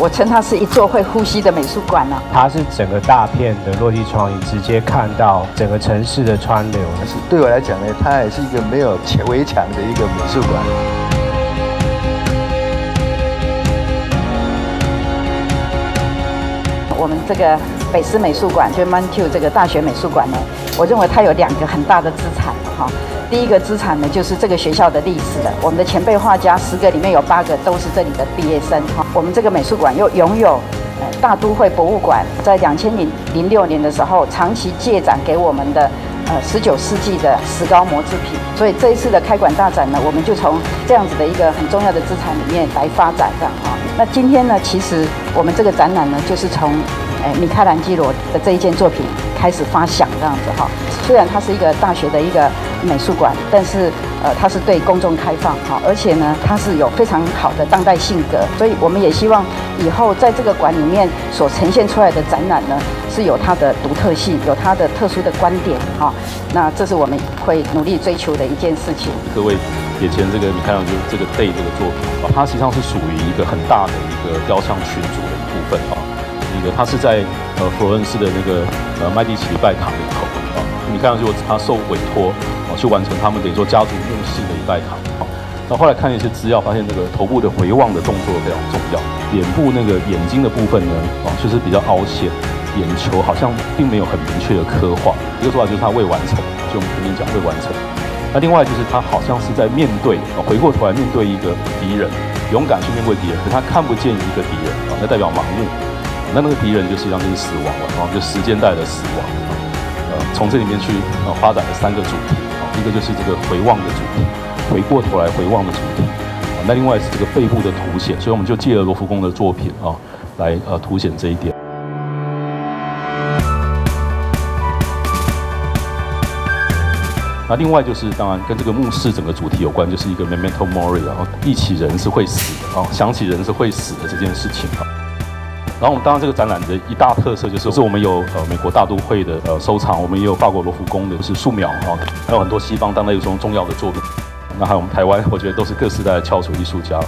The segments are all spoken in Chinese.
我称它是一座会呼吸的美术馆啊。 它是整个大片的落地窗，你直接看到整个城市的川流。 对我来讲呢，它也是一个没有围墙的一个美术馆。 我们这个北师美术馆，就 Mantu 这个大学美术馆呢，我认为它有2个很大的资产哈。第一个资产呢，就是这个学校的历史了。我们的前辈画家10个里面有8个都是这里的毕业生哈。我们这个美术馆又拥有大都会博物馆在2006年的时候长期借展给我们的19世纪的石膏模制品。所以这一次的开馆大展呢，我们就从这样子的一个很重要的资产里面来发展这样哈。那今天呢，其实我们这个展览呢，就是从米开朗基罗的这一件作品开始发想这样子哈。虽然它是一个大学的一个美术馆，但是它是对公众开放哈，而且呢，它是有非常好的当代性格，所以我们也希望以后在这个馆里面所呈现出来的展览呢，是有它的独特性，有它的特殊的观点哈。那这是我们会努力追求的一件事情。 各位眼前这个米开朗基罗这个 Day 这个作品啊，它实际上是属于一个很大的一个雕像群组的一部分啊。它是在佛罗伦斯的那个麦地奇礼拜堂里头啊，米开朗基罗他受委托去完成他们等于说家族墓室的礼拜堂啊。那后来看一些资料，发现这个头部的回望的动作非常重要，脸部那个眼睛的部分呢就是比较凹陷，眼球好像并没有很明确的刻画。一个说法就是它未完成，就我们前面讲未完成。那另外就是他好像是在面对回过头来面对一个敌人，勇敢去面对敌人，可他看不见一个敌人啊，那代表盲目。那个敌人就实际上就是死亡了，就时间带来的死亡。从这里面去发展了3个主题，一个就是这个回望的主题，回过头来回望的主题。那另外是这个背部的凸显，所以我们就借了罗浮宫的作品来凸显这一点。那另外就是当然跟这个墓室整个主题有关，就是一个 memento mori， 忆起人是会死的想起人是会死的这件事情。然后我们当然这个展览的一大特色就是我们有美国大都会的收藏，我们也有法国罗浮宫的就是素描还有很多西方当代艺术中重要的作品。那还有我们台湾，我觉得都是各时代的翘楚艺术家。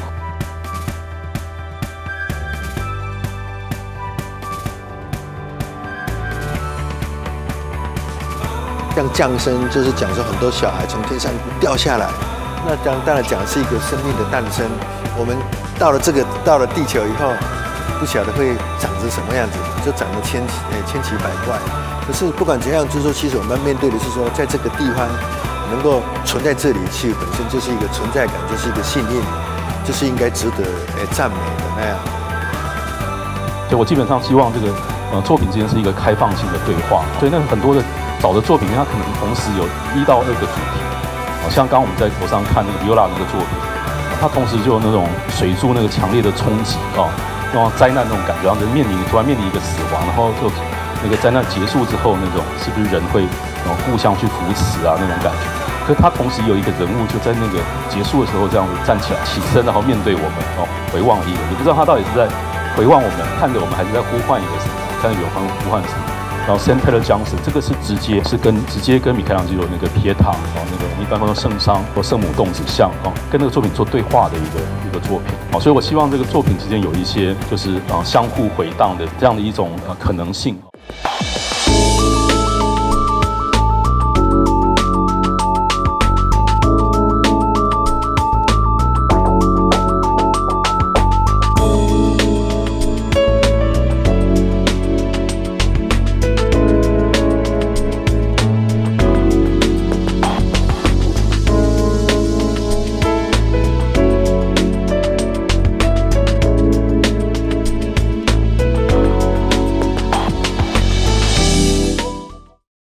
像降生，就是讲说很多小孩从天上掉下来，那当然讲的是一个生命的诞生。我们到了地球以后，不晓得会长成什么样子，就长得千奇百怪。可是不管怎样，就是说，其实我们面对的是说，在这个地方能够存在这里，其实本身就是一个存在感，就是一个信念，就是应该值得赞美的那样。 所以我基本上希望这个作品之间是一个开放性的对话。所以那很多的早的作品，它可能同时有1到2个主题。像刚刚我们在头上看那个 Viola 那个作品，它同时就有那种水柱那个强烈的冲击那种灾难那种感觉，然后人突然面临一个死亡，然后就那个灾难结束之后那种是不是人会互相去扶持啊那种感觉。可是他同时有一个人物就在那个结束的时候这样子站起来起身，然后面对我们回望一个，你不知道他到底是在回望我们，看着我们，还是在呼唤一个什么，看着有方呼唤什么。然后 Saint Peter Johnson 这个是直接跟米开朗基罗那个铁塔那个我们一般说圣殇或圣母动子像跟那个作品做对话的一个作品所以我希望这个作品之间有一些就是相互回荡的这样的一种可能性。